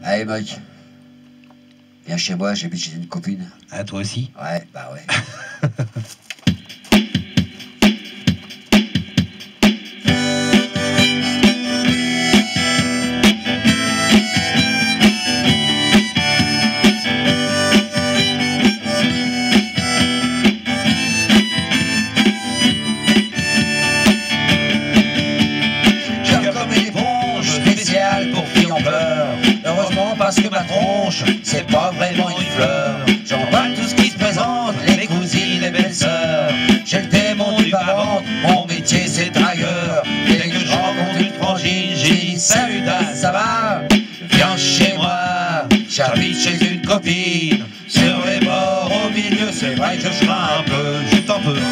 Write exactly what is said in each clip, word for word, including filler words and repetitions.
Allez, mec. Viens chez moi, j'habite chez une copine. Ah, toi aussi? Ouais, bah ouais. Parce que ma tronche, c'est pas vraiment une fleur. J'emballe tout ce qui se présente, les cousines, les belles-sœurs. J'ai le démon du bas-ventre, mon métier c'est dragueur. Dès que je rencontre une frangine, j'ai dit salut Dan, ça va? Viens chez moi, j'habite chez une copine. Sur les bords, au milieu, c'est vrai que je crains un peu, juste un peu.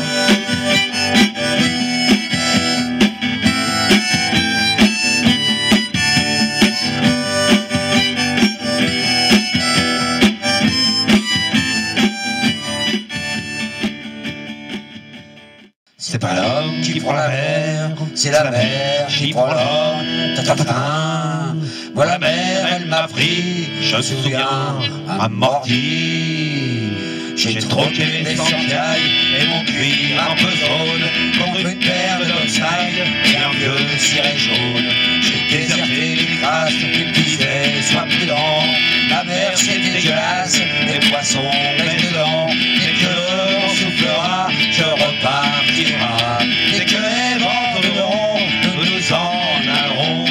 C'est pas l'homme qui prend la mer, c'est la mer qui prend l'homme. Ta-ta-ta-ta. Moi la mer, elle m'a pris, je me souviens, à Morty. J'ai troqué mes sentiailles et mon cuir un peu jaune contre une paire de dockside et un vieux ciré jaune. J'ai déserté les crasses qui me disaient sois prudent. La mer c'est dégueulasse, les poissons mettent dedans. Dès que le vent soufflera, je repartira. Dès que les vents tourneront, nous nous en allerons.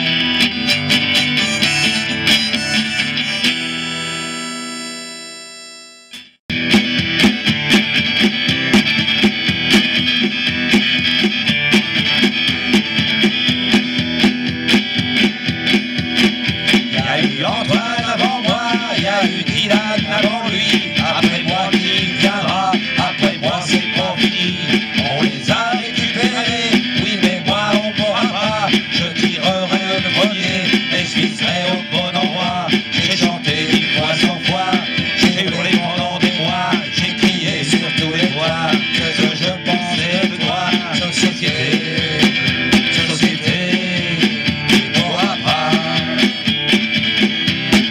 Il y a eu Antoine avant moi, il y a eu Dylan avant lui. Après moi qui viendra, après moi c'est pas fini. On les a récupérés, oui mais moi on pourra pas. Je tirerai le premier et je viserai au bon endroit. J'ai chanté dix fois, cent fois, j'ai hurlé pendant des mois. J'ai crié sur tous les toits ce que je pensais de toi. Société, société, tu pourras pas.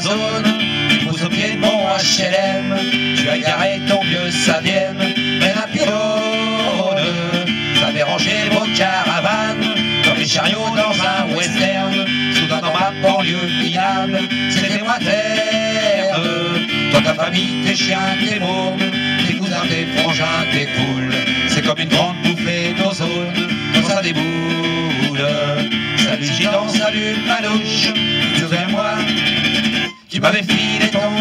zone, tu pousses au pied de mon H L M. Tu as garé ton vieux Savienne, mais la pylône. T'avais rangé vos caravanes comme les chariots dans un western. Soudain dans ma banlieue minable, c'était moi terre. Toi, ta famille, tes chiens, tes mômes, tes cousins, tes frangins, tes poules. C'est comme une grande bouffée d'ozone quand ça déboule. Salut gitan, salut manouche, tu te souviens moi, tu m'avais filé ton